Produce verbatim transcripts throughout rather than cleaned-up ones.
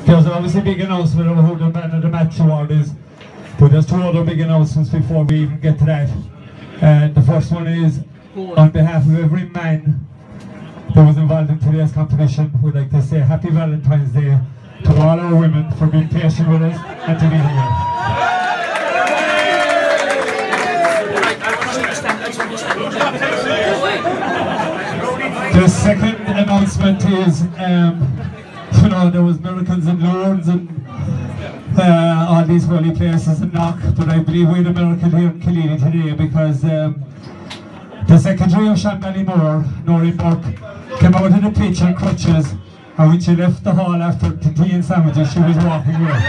There's obviously a big announcement of who the man of the match award is, but there's two other big announcements before we even get to that. And the first one is, on behalf of every man that was involved in today's competition, we'd like to say Happy Valentine's Day to all our women for being patient with us and to be here. The second announcement is, um, you know, there was miracles in Lourdes and uh, all these holy places in Knock, but I believe we had a miracle here in Killeen today because um, the secretary of Shanballymore, Noreen Burke, came out of the pitch on crutches, and when she left the hall after the tea and sandwiches, she was walking away.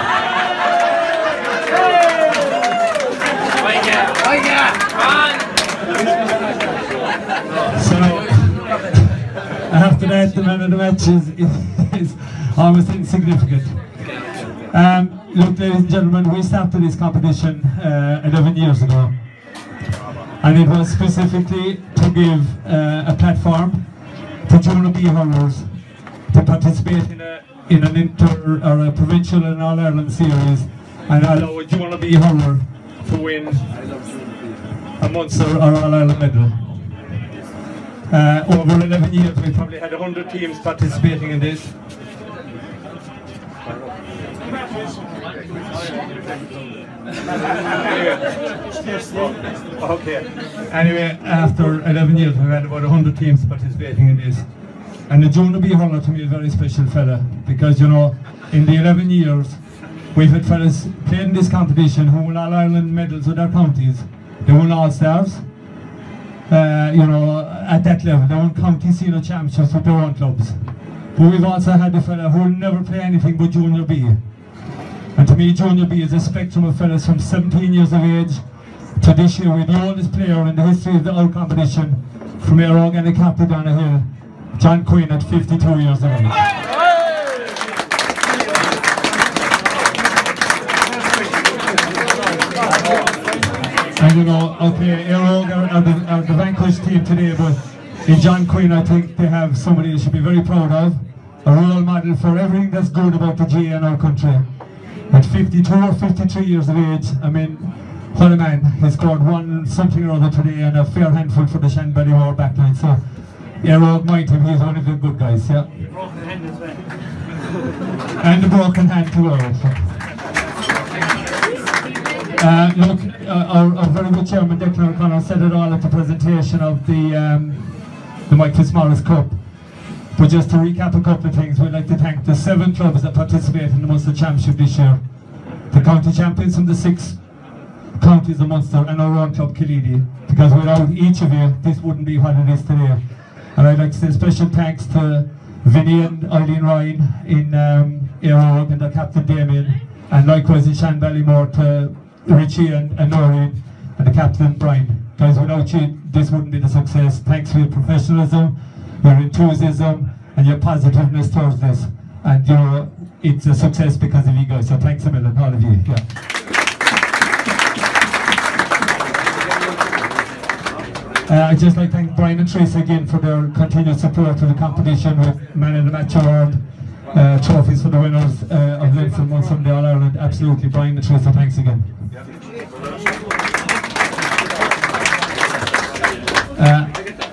So, after that, the man of the match is, is almost insignificant. Um, look, ladies and gentlemen, we started this competition uh, eleven years ago, and it was specifically to give uh, a platform to Jonah B. hurlers to participate in, a, in an inter or a provincial and All Ireland series, and allow a Jonah B. hurler to win a Munster or All Ireland medal. Uh, over eleven years, we probably had one hundred teams participating in this. Okay. Anyway, after eleven years, we've had about one hundred teams participating in this. And the Jonah B. hurler to me is a very special fella, because, you know, in the eleven years, we've had fellas played in this competition who won All Ireland medals with their counties. They won All Stars. Uh, you know, at that level, they won county senior championships with their own clubs. But we've also had a fella who will never play anything but Junior B. And to me, Junior B is a spectrum of fellas from seventeen years of age to this year. We're the oldest player in the history of the our competition, from Airog and the Captain down the hill, John Quinn at fifty-two years of age. And you know, okay, Airog are, are, the, are the vanquished team today, but in John Quinn, I think they have somebody they should be very proud of, a role model for everything that's good about the G A in our country. At fifty-two or fifty-three years of age, I mean, what a man. He scored one something or other today and a fair handful for the Shanballymore backline. So, Airog mind him, he's one of the good guys, yeah. Broken hand as well. And the broken hand too, also. Uh, look, uh, our, our very good chairman Declan O'Connor said it all at the presentation of the um, the Mike Fitzmaurice Cup. But just to recap a couple of things, we'd like to thank the seven clubs that participate in the Munster Championship this year. The county champions from the six counties of Munster and our own club Killeen, because without each of you, this wouldn't be what it is today. And I'd like to say special thanks to Vinnie and Eileen Ryan in um, Airog and their captain Damien, and likewise in Shanballymore to Richie and, and Noreen and the captain Brian. Guys, without you, this wouldn't be the success. Thanks for your professionalism, your enthusiasm and your positiveness towards this. And you know, it's a success because of you guys. So thanks a million, all of you. Yeah. Uh, I'd just like to thank Brian and Tracy again for their continued support of the competition with Man of the Match Award, uh, trophies for the winners uh, of Leinster and Munster and the All Ireland. Absolutely, Brian and Tracy, thanks again. Uh,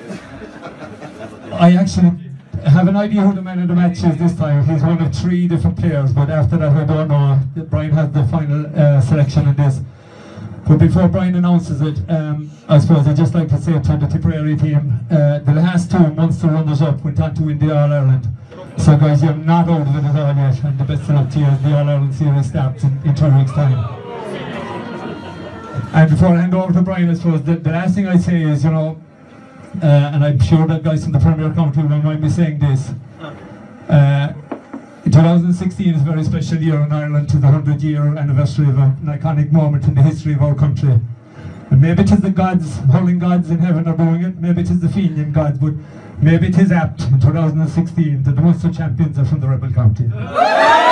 I actually have an idea who the man of the match is this time. He's one of three different players, but after that I don't know. Brian has the final uh, selection in this. But before Brian announces it, um, I suppose I'd just like to say to the Tipperary team, uh, the last two Munster runners-up went on to win the All Ireland. So guys, you're not out of it at all yet, and the best of luck to you as the All Ireland series starts in, in two weeks' time. And before I hand over to Brian, I suppose the, the last thing I'd say is, you know, Uh, and I'm sure that guys from the Premier County will mind me saying this. Uh, twenty sixteen is a very special year in Ireland, to the hundred year anniversary of an iconic moment in the history of our country. And maybe it is the gods, hurling gods in heaven are doing it, maybe it is the Fenian gods, but maybe it is apt in two thousand sixteen that the Munster champions are from the Rebel County.